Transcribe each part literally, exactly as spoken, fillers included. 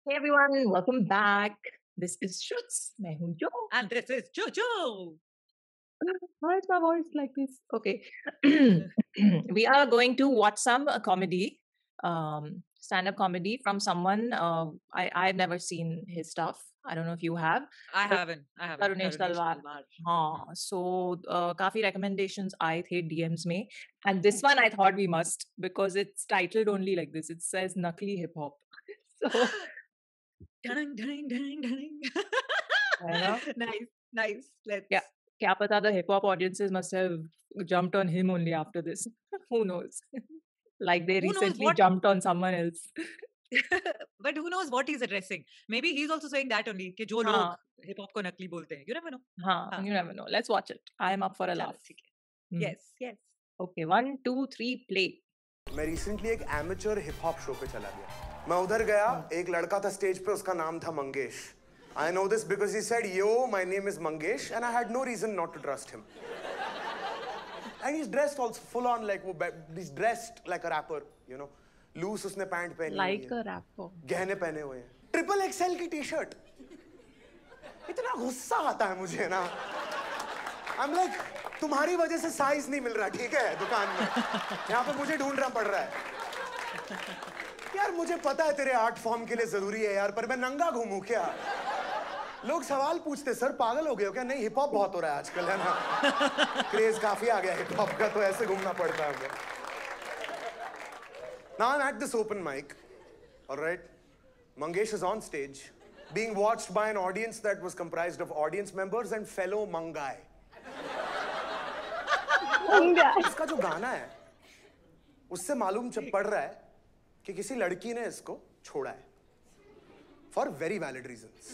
Hey everyone, welcome back. This is Shruts. मैं हूँ जो. And this is Jojo. Why is my voice like this? Okay. We are going to watch some uh, comedy, um, stand-up comedy from someone. Uh, I I've never seen his stuff. I don't know if you have. I but haven't. I haven't. Tarunesh Tarunesh Talwar. Talwar. हाँ, so uh, काफी recommendations आए थे D Ms में, and this one I thought we must because it's titled only like this. It says Nakli Hip Hop. So Dang, dang, dang, dang. है ना? Nice, nice. Let's. क्या क्या पता the hip hop audiences must have jumped on him only after this. Who knows? Like they Who knows recently what? jumped on someone else. But who knows what he's addressing? Maybe he's also saying that only कि जो हाँ. लोग hip hop को नकली बोलते हैं. You never know. हाँ, हाँ. you never know. Let's watch it. I am up for a चलो laugh. ठीक है. Hmm. Yes, yes. Okay, one, two, three, play. मैं रिसेंटली एक एमेचर हिप हॉप शो पे चला गया. मैं उधर गया, एक लड़का था स्टेज पे, उसका नाम था Mangesh. I know this because he said, "Yo, my name is Mangesh," and I had no reason not to trust him. And he's dressed also full on like वो he's dressed like a rapper, you know. Loose उसने pant पहनी हुई Like है. a rapper. गहने पहने हुए हैं. Triple XL की टी शर्ट. इतना गुस्सा आता है मुझे ना. I'm like, तुम्हारी वजह से साइज नहीं मिल रहा, ठीक है, दुकान में. यहाँ पे मुझे ढूंढना पड़ रहा है. यार मुझे पता है तेरे आर्ट फॉर्म के लिए जरूरी है यार, पर मैं नंगा घूमूं क्या? लोग सवाल पूछते, सर पागल हो गए हो क्या? नहीं, हिप हॉप बहुत हो रहा है आजकल, है ना. क्रेज काफी आ गया हिप हॉप का, तो ऐसे घूमना पड़ता है. Now I'm at this open mic, all right. Mangesh is on stage, being watched by an audience that was comprised of audience members and fellow Mangai. इसका जो गाना है, उससे मालूम चल पड़ रहा है कि किसी लड़की ने इसको छोड़ा है. For very valid reasons.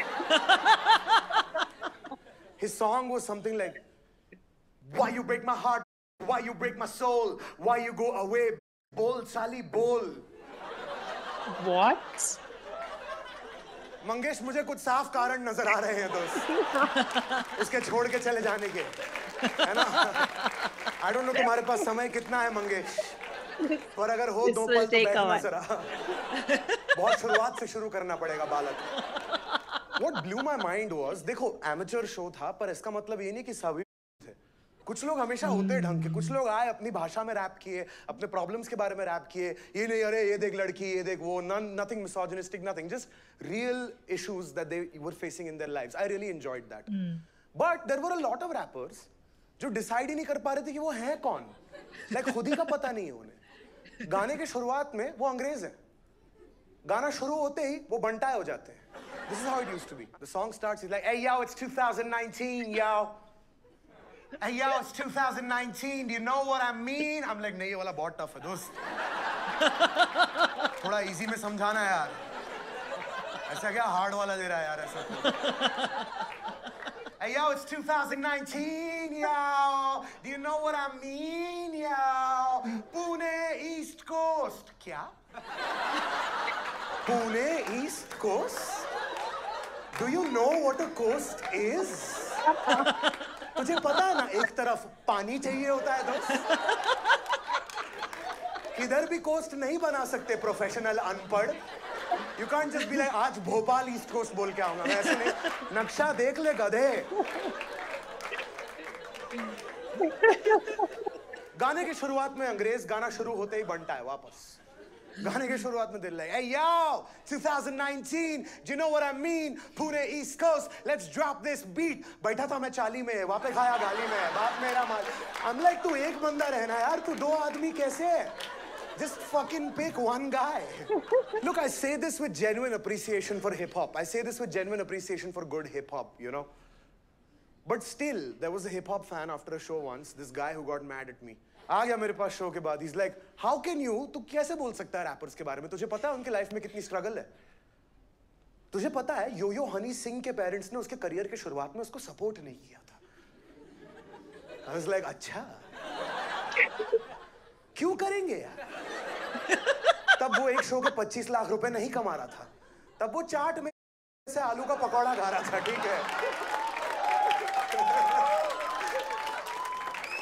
His song was something like, "Why you break my heart? Why you break my soul? Why you go away? Bol sali bol." What? Mangesh, मुझे कुछ साफ कारण नजर आ रहे हैं दोस्त, उसके छोड़ के चले जाने के, है ना. I don't know तुम्हारे पास समय कितना है मंगेश, पर अगर हो दो पल तो बैठना जरा. बहुत शुरुआत से शुरू करना पड़ेगा बालक. What blew my mind was, देखो एमेचर शो था, पर इसका मतलब ये नहीं कि सभी थे. कुछ लोग हमेशा होते ढंग के. कुछ लोग आए, अपनी भाषा में रैप किए, अपने प्रॉब्लम्स के बारे में रैप किए. ये नहीं, अरे ये देख लड़की, ये देख वो. None, nothing misogynistic, nothing. Just real issues that they were facing in their lives. I really enjoyed that. But there were a lot of rappers जो डिसाइड ही नहीं कर पा रहे थे कि वो हैं कौन. Like खुद ही का पता नहीं है उन्हें. गाने के शुरुआत में वो अंग्रेज हैं. गाना शुरू होते ही वो बंटाए हो जाते हैं. This is how it used to be. The song starts, he's like, "Hey yo, it's two thousand nineteen, yo. Hey yo, it's two thousand nineteen. Do you know what I mean?" I'm like, नहीं, ये वाला बहुत tough है दोस्त. थोड़ा easy में समझाना यार. ऐसा क्या हार्ड वाला दे रहा है यार ऐसा? Hey yo, it's two thousand nineteen, yo. Do you know what I mean, yo? Pune East Coast. क्या? Pune East Coast? Do you know what a coast is? तुझे पता है ना, एक तरफ पानी चाहिए होता है दोस्त. इधर भी कोस्ट नहीं बना सकते प्रोफेशनल अनपढ़. You can't just be like, आज भोपाल ईस्ट कोस्ट बोल के आऊंगा. मैं ऐसे नहीं. नक्शा देख ले गधे. गाने की शुरुआत में अंग्रेज, गाना शुरू होते ही बनता है वापस. गाने की शुरुआत में दिल like, "Hey yo, twenty nineteen, do you know what I mean? Pune East Coast, let's drop this beat." बैठा था मैं चाली में, वहाँ पे खाया गाली में, बाप मेरा माल. I'm like, तू एक बंदा रहना यार, तू दो आदमी कैसे? Just fucking pick one guy. Look, I say this with genuine appreciation for hip hop. I say this with genuine appreciation for good hip hop, you know. But still, there was a hip hop fan after a show once, this guy who got mad at me. आ गया मेरे पास show के बाद. He's like, "How can you? तू कैसे बोल सकता है rappers के बारे में? तुझे पता है उनके लाइफ में कितनी स्ट्रगल है? तुझे पता है यो यो हनी सिंह के पेरेंट्स ने उसके करियर के शुरुआत में उसको सपोर्ट नहीं किया था." I was like, अच्छा क्यों करेंगे यार? तब वो एक शो के पच्चीस लाख रुपए नहीं कमा रहा था. तब वो चाट में से आलू का पकौड़ा खा रहा था, ठीक है.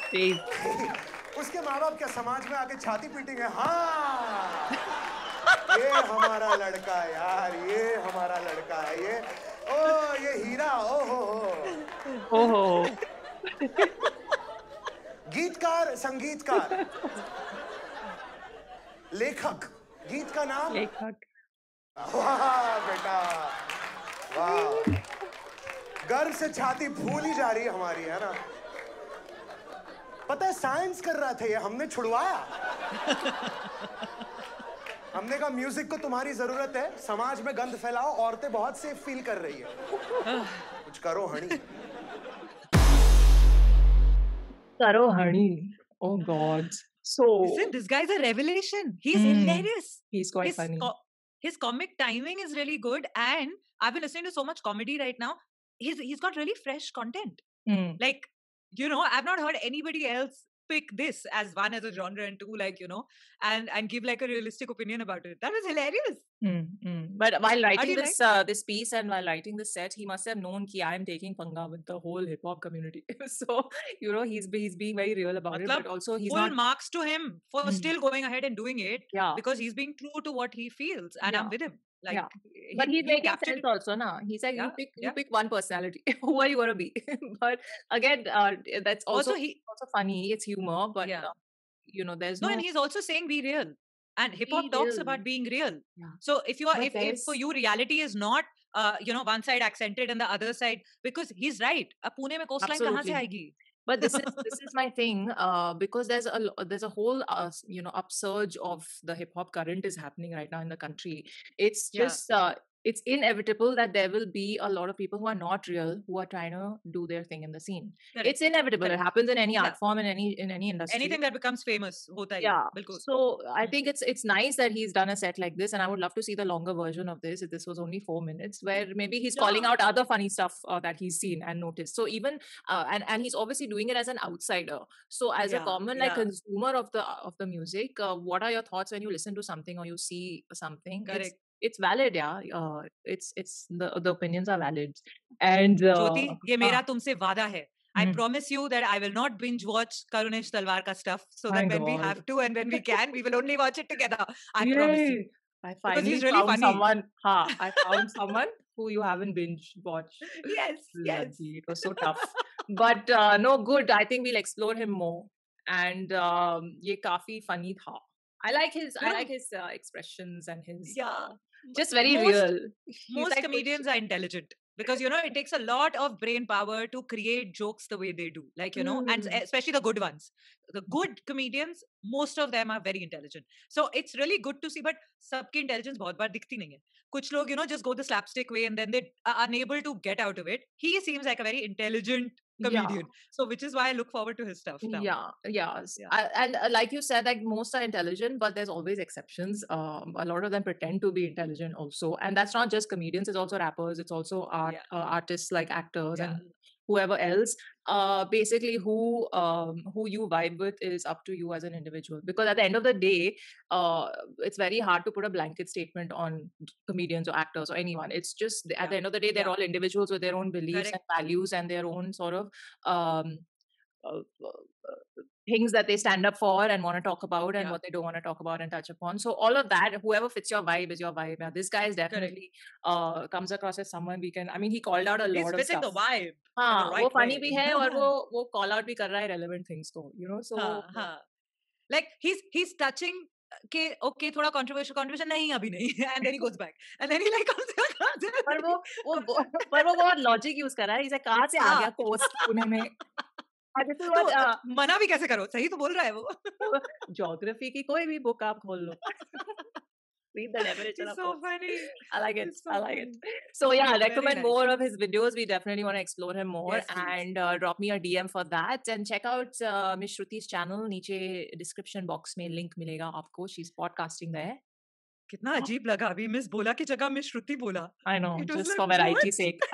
उसके माँ बाप क्या समाज में आके छाती पीटेंगे? हाँ ये हमारा लड़का है यार, ये हमारा लड़का है, ये ओ ये हीरा, ओ हो हो Oh ho. गीतकार, संगीतकार, लेखक, गीत का नाम Lekhak. वाह बेटा वाह, गर्व से छाती फूल ही जा रही है हमारी, है ना। पता है साइंस कर रहा था ये, हमने छुड़वाया। हमने कहा म्यूजिक को तुम्हारी जरूरत है, समाज में गंद फैलाओ, औरतें बहुत सेफ फील कर रही है, कुछ करो Honey. Karo Hani. Oh God. So Listen, this guy's a revelation. He's Hmm. hilarious. he's quite His, funny. co- his comic timing is really good, and I've been listening to so much comedy right now. He's he's got really fresh content. Hmm. Like, you know, I've not heard anybody else pick this as one as a genre and two, like, you know, and and give like a realistic opinion about it. That was hilarious. Hmm. Hmm. But while do writing you this uh, this piece and while writing this set, he must have known that I am taking panga with the whole hip hop community. So you know he's be- he's being very real about it, Matlab, but also he's full not. marks to him for Hmm. still going ahead and doing it Yeah. because he's being true to what he feels, and I'm Yeah. with him. Like, Yeah. he, But he's he making captured sense it. also, na? He's like, you Yeah, pick, you yeah. pick one personality. Who are you gonna be? But again, uh, that's also Also, he also funny. It's humor, but yeah. uh, you know, there's No, no. and he's also saying be real. And hip hop Be talks real. about being real. Yeah. So if you are, But if, if for there's- you reality is not, uh, you know, one side accented and the other side, because he's right. Ab Pune mein coastline kahan se Absolutely. aayegi? But this is this is my thing, uh, because there's a lo- there's a whole uh, s- you know upsurge of the hip hop current is happening right now in the country. It's Yeah. just uh, it's inevitable that there will be a lot of people who are not real who are trying to do their thing in the scene. Correct. It's inevitable. Correct. It happens in any art Yeah. form in any in any industry. Anything that becomes famous, hota hai. Yeah. Bilkul. So I Hmm. think it's it's nice that he's done a set like this, and I would love to see the longer version of this. If this was only four minutes, where maybe he's calling Yeah. out other funny stuff uh, that he's seen and noticed. So even uh, and and he's obviously doing it as an outsider. So as a Yeah, common like yeah. consumer of the of the music, uh, what are your thoughts when you listen to something or you see something? It's Correct. it's valid, yeah. Uh, it's it's the the opinions are valid, and uh, Jyoti, ye mera ah, tumse वादा hai. I hmm. promise you that I will not binge watch Karunesh Talwar ka stuff, so My that when we God. have to and when we can, we will only watch it together. I promise you. Yay! I Because finally he's really found funny. someone. Ha! I found someone who you haven't binge watched. Yes, yes. Bloody, it was so tough. But uh, no, good. I think we'll explore him more. And um, ye kafi funny tha. I like his. You I know, like his uh, expressions and his. yeah. Uh, m- just very most real. He's most like kuch- comedians are intelligent because you know it takes a lot of brain power to create jokes the way they do, like you know, and Mm. especially the good ones. The good comedians, most of them are very intelligent, so it's really good to see. But सबकी intelligence बहुत बार दिखती नहीं है. कुछ लोग, you know, just go the slapstick way and then they are unable to get out of it. He seems like a very intelligent Yeah. comedian, so which is why I look forward to his stuff now. Yeah, yeah. s- Yeah. I- and uh, like you said, like most are intelligent, but there's always exceptions. Um, a lot of them pretend to be intelligent also, and that's not just comedians. It's also rappers. It's also art Yeah. uh, artists like actors Yeah. and whoever else. Uh, basically, who um who you vibe with is up to you as an individual. Because at the end of the day, uh, it's very hard to put a blanket statement on comedians or actors or anyone. It's just at Yeah. the end of the day, they're Yeah. all individuals with their own beliefs Correct. and values and their own sort of um uh, uh, things that they stand up for and want to talk about and Yeah. what they don't want to talk about and touch upon. So all of that, whoever fits your vibe is your vibe. Now, this guy is Correct. definitely uh, comes across as someone we can. I mean, he called out a He's lot of fitting stuff. the vibe in the हाँ, वो right funny way. भी है और वो वो call out भी कर रहा है relevant things को, you know. So हाँ, हाँ. Like he's he's touching के okay थोड़ा controversial controversial नहीं अभी नहीं and then he goes back and then he like comes comes पर वो वो वो- पर वो बहुत logic use कर रहा है. He's like कहाँ से आ गया हाँ. coast पुणे में? And this is तो what uh, मना भी कैसे करो, सही तो बोल रहा है वो. geography की कोई भी book आप खोल लो. Read the definition It's of so course. funny. I like it. It's so I like funny. it. So yeah, Very recommend nice. more of his videos. We definitely want to explore him more, Yes, please. and uh, drop me a D M for that. And check out uh, Miss Shruti's channel. नीचे description box में link मिलेगा आपको. She's podcasting there. कितना अजीब लगा अभी miss बोला की जगह मिस श्रुति बोला. I know, It was just like, for variety what? sake.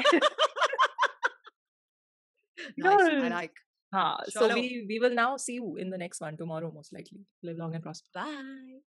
Nice. I Yes. like. हाँ, so Chalo. we we will now see you in the next one tomorrow, most likely. Live long and prosper. Bye.